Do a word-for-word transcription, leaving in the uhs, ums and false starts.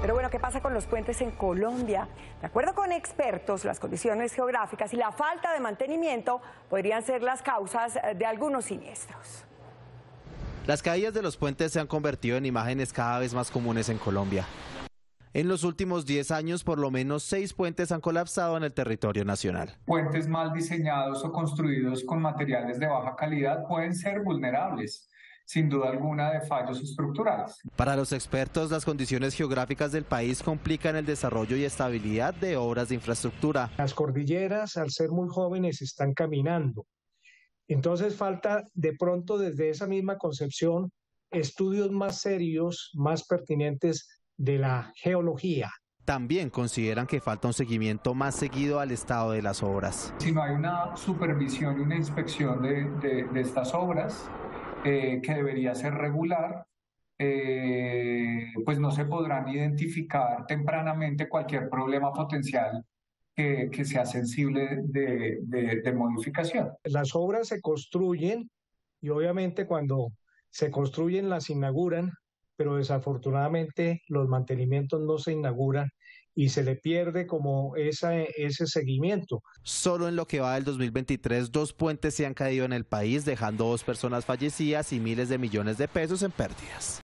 Pero bueno, ¿qué pasa con los puentes en Colombia? De acuerdo con expertos, las condiciones geográficas y la falta de mantenimiento podrían ser las causas de algunos siniestros. Las caídas de los puentes se han convertido en imágenes cada vez más comunes en Colombia. En los últimos diez años, por lo menos seis puentes han colapsado en el territorio nacional. Puentes mal diseñados o construidos con materiales de baja calidad pueden ser vulnerables, sin duda alguna, de fallos estructurales. Para los expertos, las condiciones geográficas del país complican el desarrollo y estabilidad de obras de infraestructura. Las cordilleras, al ser muy jóvenes, están caminando. Entonces falta de pronto desde esa misma concepción estudios más serios, más pertinentes de la geología. También consideran que falta un seguimiento más seguido al estado de las obras. Si no hay una supervisión y una inspección de, de, de estas obras, eh, que debería ser regular, eh, pues no se podrán identificar tempranamente cualquier problema potencial que, que sea sensible de, de, de modificación. Las obras se construyen y obviamente cuando se construyen las inauguran, pero desafortunadamente los mantenimientos no se inauguran y se le pierde como esa, ese seguimiento. Solo en lo que va del dos mil veintitrés, dos puentes se han caído en el país, dejando dos personas fallecidas y miles de millones de pesos en pérdidas.